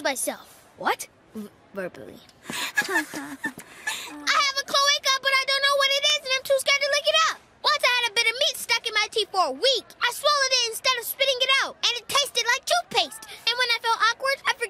myself. What? Verbally. I have a cloaca, but I don't know what it is, and I'm too scared to lick it up. Once I had a bit of meat stuck in my teeth for a week. I swallowed it instead of spitting it out, and it tasted like toothpaste. And when I felt awkward, I forgot